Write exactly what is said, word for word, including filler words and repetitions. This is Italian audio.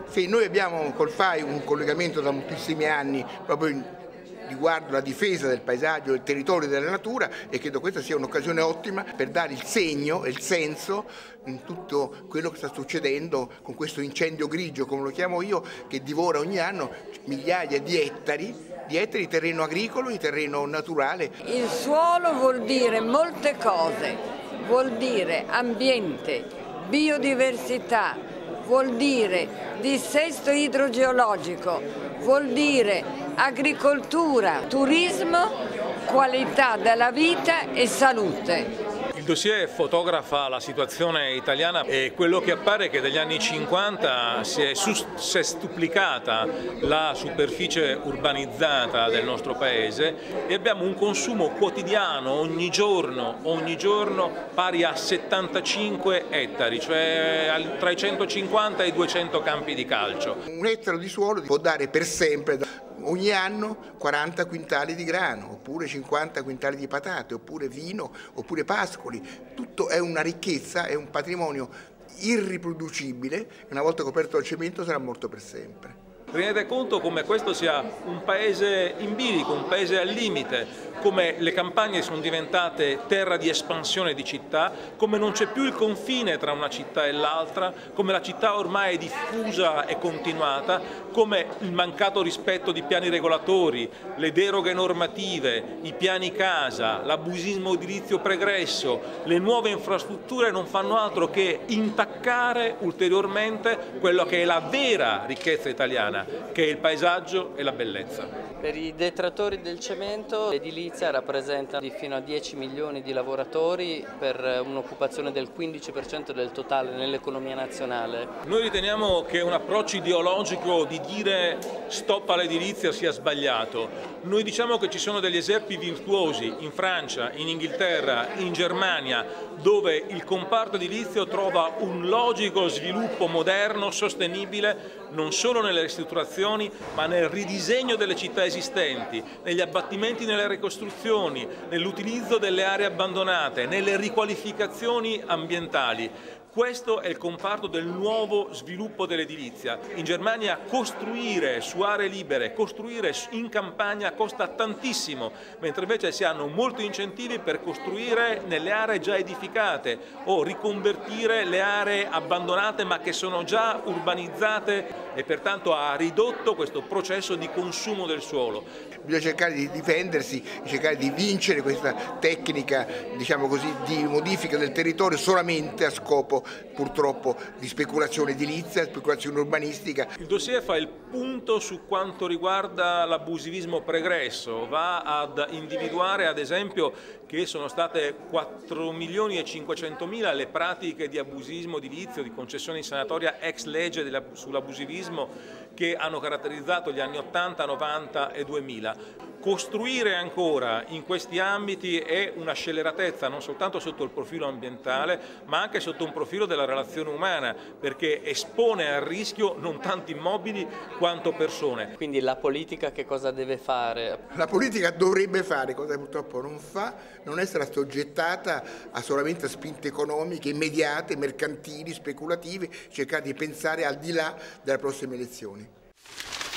Sì, noi abbiamo col F A I un collegamento da moltissimi anni proprio in, riguardo la difesa del paesaggio, del territorio e della natura, e credo questa sia un'occasione ottima per dare il segno e il senso in tutto quello che sta succedendo con questo incendio grigio, come lo chiamo io, che divora ogni anno migliaia di ettari, di ettari di terreno agricolo, di terreno naturale. Il suolo vuol dire molte cose, vuol dire ambiente, biodiversità, vuol dire dissesto idrogeologico, vuol dire agricoltura, turismo, qualità della vita e salute. Il dossier fotografa la situazione italiana e quello che appare è che dagli anni cinquanta si è sestuplicata la superficie urbanizzata del nostro paese e abbiamo un consumo quotidiano ogni giorno, ogni giorno pari a settantacinque ettari, cioè tra i centocinquanta e i duecento campi di calcio. Un ettaro di suolo può dare per sempre ogni anno quaranta quintali di grano, oppure cinquanta quintali di patate, oppure vino, oppure pascoli. Tutto è una ricchezza, è un patrimonio irriproducibile e una volta coperto dal cemento sarà morto per sempre. Vi rendete conto come questo sia un paese in bilico, un paese al limite, come le campagne sono diventate terra di espansione di città, come non c'è più il confine tra una città e l'altra, come la città ormai è diffusa e continuata, come il mancato rispetto di piani regolatori, le deroghe normative, i piani casa, l'abusismo edilizio pregresso, le nuove infrastrutture non fanno altro che intaccare ulteriormente quello che è la vera ricchezza italiana, che è il paesaggio e la bellezza. Per i detrattori del cemento l'edilizia rappresenta fino a dieci milioni di lavoratori per un'occupazione del quindici per cento del totale nell'economia nazionale. Noi riteniamo che un approccio ideologico di dire stop all'edilizia sia sbagliato. Noi diciamo che ci sono degli esempi virtuosi in Francia, in Inghilterra, in Germania, dove il comparto edilizio trova un logico sviluppo moderno, sostenibile, non solo nelle ristrutturazioni, ma nel ridisegno delle città esistenti, negli abbattimenti, nelle ricostruzioni, nell'utilizzo delle aree abbandonate, nelle riqualificazioni ambientali. Questo è il comparto del nuovo sviluppo dell'edilizia. In Germania costruire su aree libere, costruire in campagna costa tantissimo, mentre invece si hanno molti incentivi per costruire nelle aree già edificate o riconvertire le aree abbandonate ma che sono già urbanizzate, e pertanto ha ridotto questo processo di consumo del suolo. Bisogna cercare di difendersi, cercare di vincere questa tecnica, diciamo così, di modifica del territorio solamente a scopo purtroppo di speculazione edilizia, speculazione urbanistica. Il dossier fa il punto su quanto riguarda l'abusivismo pregresso, va ad individuare ad esempio che sono state quattro milioni e cinquecentomila le pratiche di abusismo edilizio, di concessione in sanatoria ex legge sull'abusivismo che hanno caratterizzato gli anni ottanta, novanta e duemila. Costruire ancora in questi ambiti è una scelleratezza non soltanto sotto il profilo ambientale ma anche sotto un profilo della relazione umana, perché espone a rischio non tanto immobili quanto persone. Quindi la politica che cosa deve fare? La politica dovrebbe fare, cosa che purtroppo non fa, non essere assoggettata a solamente spinte economiche immediate, mercantili, speculative, cercare di pensare al di là delle prossime elezioni.